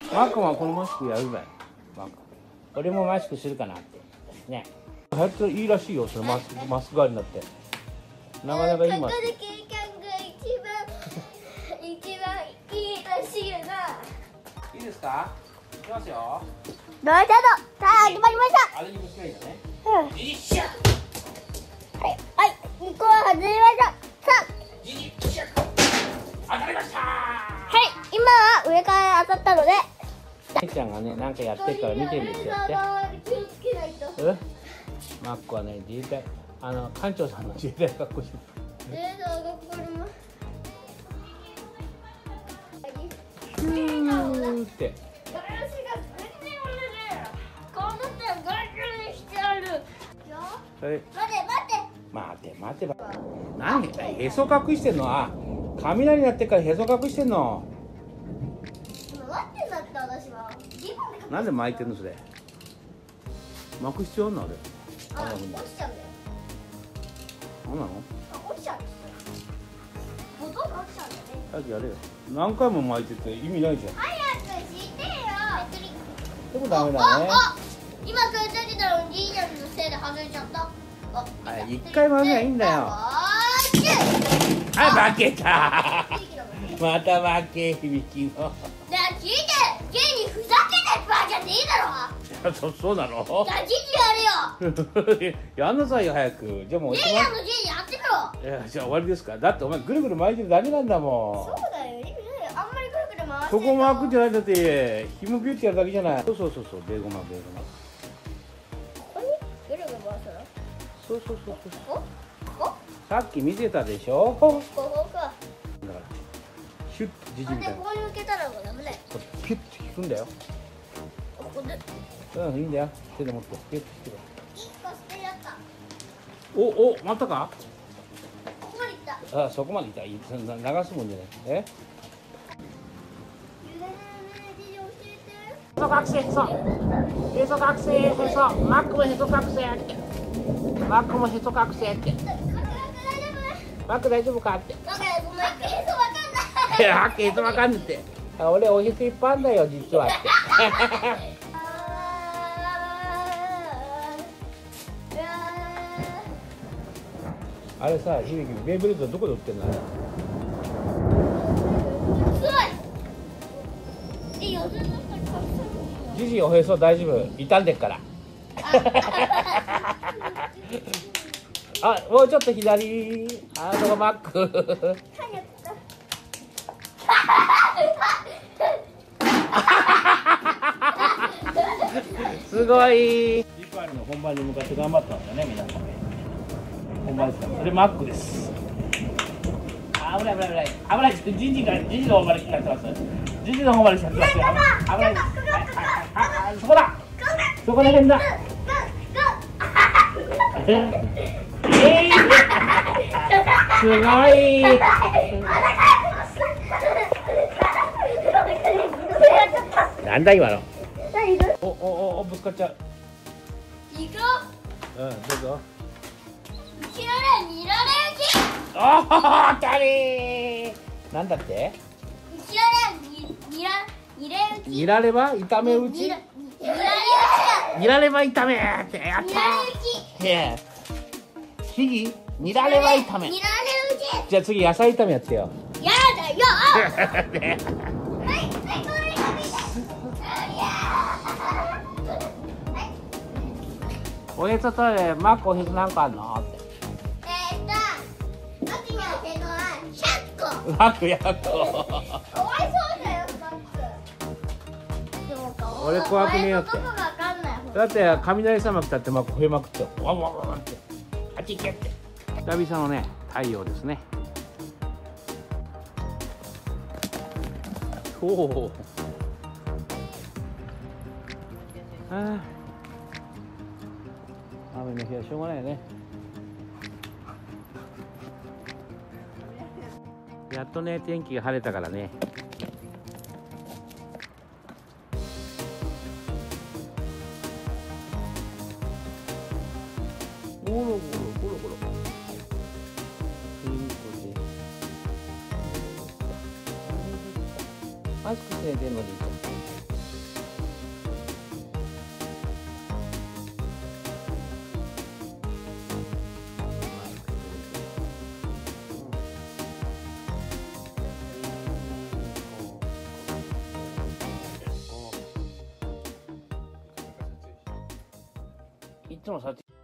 マークはこのマスクやるばい。マーク。俺もマスクするかなって。ね。流行っていいらしいよ、それマスク代わりになって。なかなかいいマスク。 一番いいらしいよな。 いいですか？いきますよ。 どうぞ。さあ始まりました。 あれにぶつけばいいんだね。 うん。 よいしょ。 はいはい2個は外れました。さあ。 当たりました。 はい今は上から当たったので。 姉ちゃんがね、なんかやってるから見てるんですよって。 気をつけないと。 マックはね、自衛隊、館長さんの自衛隊学校してる。シューって。それ待て。何へそ隠してんの？あ、雷になってからへそ隠してんの。なんで巻いてんのそれ？巻く必要あんのあれ？ 落ちちゃうんだよ。 何なの？ 落ちちゃうんですよ。ほとんど落ちちゃうんだよね。 早くやれよ。何回も巻いてて意味ないじゃん。 早くしてよ。 でもダメだね。 今それ立てたのにじいちゃんのせいで外れちゃった。 一回巻けばいいんだよ。はい、負けた。また負け、響きの。 ねえ、聞いて、ゲイにふざけてる場合じゃねえだろ。 そうなの？ じゃあ、じじやるよ。 やんなさいよ、早く。じゃあもう。 ジェイちゃんのジェイやってみろ。 いや、じゃあ終わりですか。だってお前ぐるぐる巻いてるだけなんだもん。 そうだよ、意味ないよ。あんまりぐるぐる回して。 そこ巻くんじゃないんだって、紐ビューってやるだけじゃない。そう、ベーゴマ。 ここにぐるぐる回すの？ そう。 ここ？ さっき見てたでしょ。 ここか。 だからシュッとじじみたいな。 ここに向けたらもうダメだよ。 ピュッて引くんだよ。 ここで。 うん、いいんだよ。手で持ってピュッて引けば。 一個捨てやった。 お、待ったか？ ここまで行った。 あ、そこまでいった。流すもんじゃない。へそ隠せ、へそ。へそ隠せ、へそ。マックもへそ隠せやって。マックもへそ隠せやって。マック大丈夫かって。 だからごめん、へそわかんない。 いや、へそわかんねって。俺おへそいっぱいあんだよ、実はって。あれさ、響き、ベイブレードどこで売ってんの？ すごい。いいよ。 ジジおへそ大丈夫、傷んでっから。あ、もうちょっと左。そこマック。すごい。リパールの本番に向かって頑張ったんだね、皆さん。本番ですから、それマックです。危ない。ジジの方まで来ちゃってます。ジジの方まで来ちゃってますよ。危ないです。そこだ。そこら辺だ。すごい。なんだ今の。お、ぶつかっちゃう。 いくよ。 どうぞ。 見られうち。 当たりー。なんだって？見られば痛め打ち。見られば痛めってやった。ひぎ見られば痛め。じゃあ次野菜炒めやってよ。 やだよ。 おへそとマックおへそ何個あんのって。 秋のおへそは100個。 マック100個。 かわいそうだよ、マック。 俺怖くねえよって。 どこがわかんない。 だって雷様来たってマック増えまくってワンワンってあっち行けって。久々のね太陽ですね。おお。雨の日はしょうがないよね。やっとね天気が晴れたからね。ゴロゴロ。マスクして出るのでいいか。 いつもさっき